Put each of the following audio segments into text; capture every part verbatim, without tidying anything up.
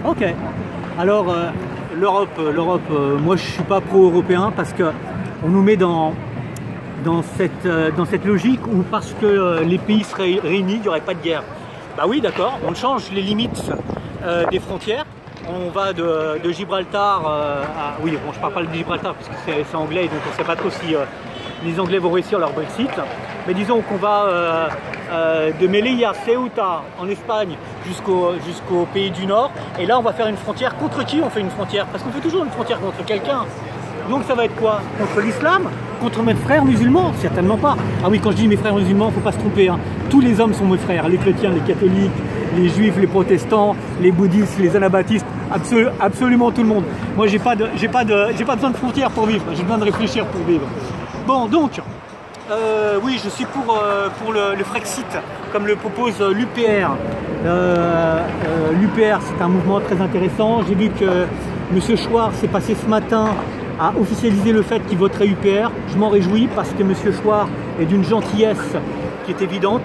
Ok. Alors, euh, l'Europe, l'Europe, euh, moi je suis pas pro-européen parce que on nous met dans, dans, cette, euh, dans cette logique où parce que euh, les pays seraient réunis, il n'y aurait pas de guerre. Bah oui, d'accord, on change les limites euh, des frontières. On va de, de Gibraltar euh, à... Oui, bon, je parle pas de Gibraltar parce que c'est anglais, donc on ne sait pas trop si euh, les Anglais vont réussir leur Brexit. Mais disons qu'on va euh, euh, de Melilla, Ceuta, en Espagne, jusqu'au jusqu'au pays du Nord. Et là, on va faire une frontière. Contre qui on fait une frontière? Parce qu'on fait toujours une frontière contre quelqu'un. Donc ça va être quoi? Contre l'islam? Contre mes frères musulmans? Certainement pas. Ah oui, quand je dis mes frères musulmans, il ne faut pas se tromper. Hein. Tous les hommes sont mes frères. Les chrétiens, les catholiques, les juifs, les protestants, les bouddhistes, les anabaptistes. Absol absolument tout le monde. Moi, j'ai pas de, j'ai pas de, j'ai pas besoin de frontières pour vivre. J'ai besoin de réfléchir pour vivre. Bon, donc, euh, oui, je suis pour, euh, pour le, le Frexit, comme le propose l'U P R. Euh, euh, L'U P R, c'est un mouvement très intéressant. J'ai vu que M. Chouard s'est passé ce matin à officialiser le fait qu'il voterait U P R. Je m'en réjouis parce que M. Chouard est d'une gentillesse qui est évidente.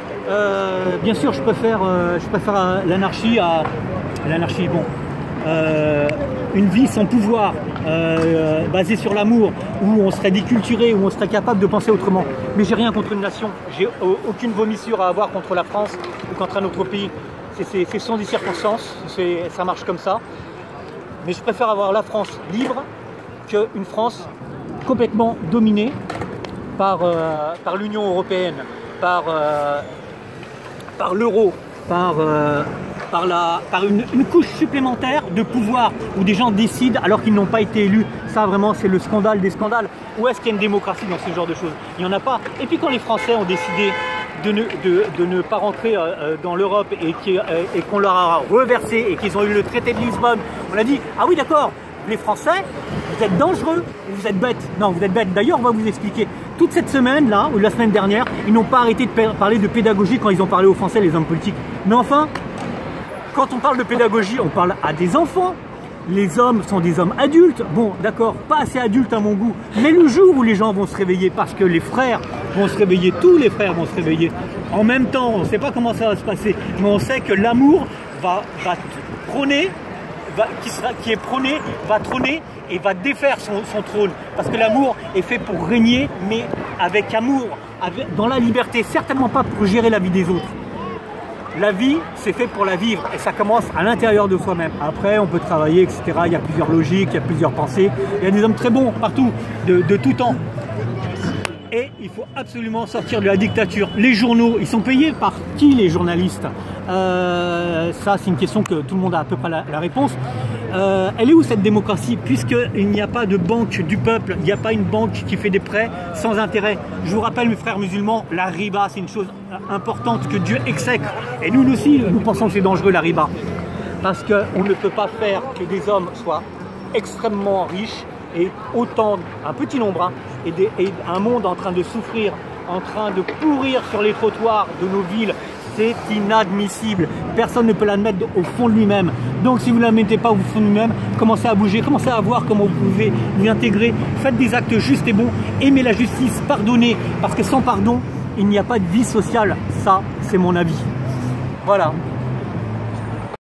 Euh, bien sûr, je préfère, euh, je préfère l'anarchie à l'anarchie. Bon. Euh, une vie sans pouvoir, euh, basée sur l'amour, où on serait déculturé, où on serait capable de penser autrement. Mais j'ai rien contre une nation, j'ai aucune vomissure à avoir contre la France ou contre un autre pays. Ce sont des circonstances, ça marche comme ça. Mais je préfère avoir la France libre qu'une France complètement dominée par, euh, par l'Union européenne, par, euh, par l'euro, par... Euh, par, la, par une, une couche supplémentaire de pouvoir où des gens décident alors qu'ils n'ont pas été élus. Ça vraiment c'est le scandale des scandales. Où est-ce qu'il y a une démocratie dans ce genre de choses? Il n'y en a pas. Et puis quand les Français ont décidé de ne, de, de ne pas rentrer euh, dans l'Europe et qu'on euh, leur a reversé et qu'ils ont eu le traité de Lisbonne, on a dit ah oui d'accord, les Français vous êtes dangereux, vous êtes bêtes. Non, vous êtes bêtes. D'ailleurs on va vous expliquer. Toute cette semaine là, ou la semaine dernière, ils n'ont pas arrêté de parler de pédagogie quand ils ont parlé aux Français, les hommes politiques. Mais enfin, quand on parle de pédagogie, on parle à des enfants. Les hommes sont des hommes adultes. Bon, d'accord, pas assez adultes à mon goût. Mais le jour où les gens vont se réveiller, parce que les frères vont se réveiller, tous les frères vont se réveiller en même temps, on ne sait pas comment ça va se passer, mais on sait que l'amour va, va prôner, va, qui, sera, qui est prôné, va trôner et va défaire son, son trône. Parce que l'amour est fait pour régner, mais avec amour, avec, dans la liberté, certainement pas pour gérer la vie des autres. La vie, c'est fait pour la vivre et ça commence à l'intérieur de soi-même. Après, on peut travailler, et cetera. Il y a plusieurs logiques, il y a plusieurs pensées. Il y a des hommes très bons partout, de, de tout temps. Et il faut absolument sortir de la dictature. Les journaux, ils sont payés par qui les journalistes? euh, Ça, c'est une question que tout le monde a à peu près la, la réponse. Euh, elle est où cette démocratie? Puisqu'il n'y a pas de banque du peuple, il n'y a pas une banque qui fait des prêts sans intérêt. Je vous rappelle, mes frères musulmans, la riba, c'est une chose importante que Dieu exècre. Et nous aussi, nous pensons que c'est dangereux la riba. Parce qu'on ne peut pas faire que des hommes soient extrêmement riches et autant, un petit nombre, hein, et, des, et un monde en train de souffrir, en train de pourrir sur les trottoirs de nos villes. C'est inadmissible. Personne ne peut l'admettre au fond de lui-même. Donc si vous ne la mettez pas au fond de lui-même, commencez à bouger, commencez à voir comment vous pouvez vous intégrer. Faites des actes justes et bons. Aimez la justice, pardonnez. Parce que sans pardon, il n'y a pas de vie sociale. Ça, c'est mon avis. Voilà.